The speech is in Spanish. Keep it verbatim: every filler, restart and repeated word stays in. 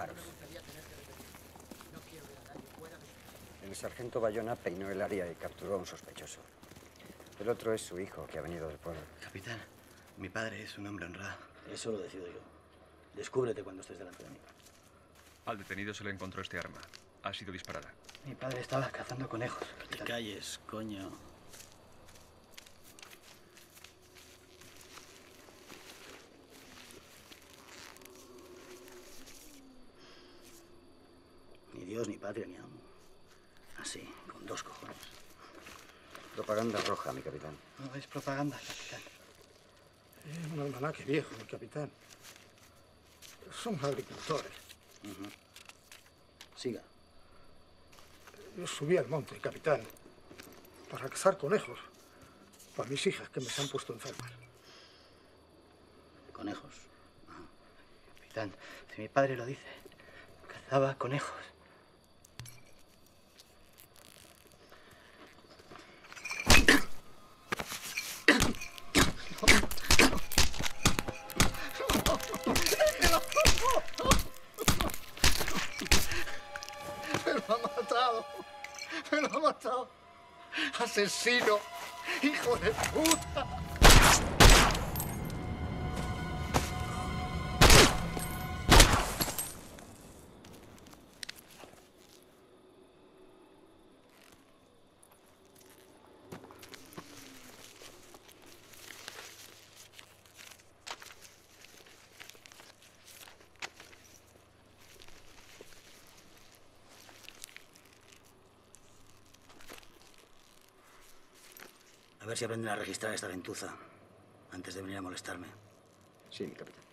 disparos. El sargento Bayona peinó el área y capturó a un sospechoso. El otro es su hijo, que ha venido del pueblo. Capitán, mi padre es un hombre honrado. Eso lo decido yo. Descúbrete cuando estés delante de mí. Al detenido se le encontró este arma. Ha sido disparada. Mi padre estaba cazando conejos. Que te calles, coño. Ni Dios, ni patria, ni amo. Así, con dos cojones. Propaganda roja, mi capitán. No es propaganda, capitán. Es un almanaque viejo, mi capitán. Somos agricultores. Uh-huh. Siga. Yo subí al monte, capitán, para cazar conejos. Para mis hijas, que me se han puesto enfermas. ¿Conejos? Ah. Capitán, si mi padre lo dice, cazaba conejos. ¡Me lo ha matado! ¡Asesino! ¡Hijo de puta! A ver si aprenden a registrar esta gentuza antes de venir a molestarme. Sí, mi capitán.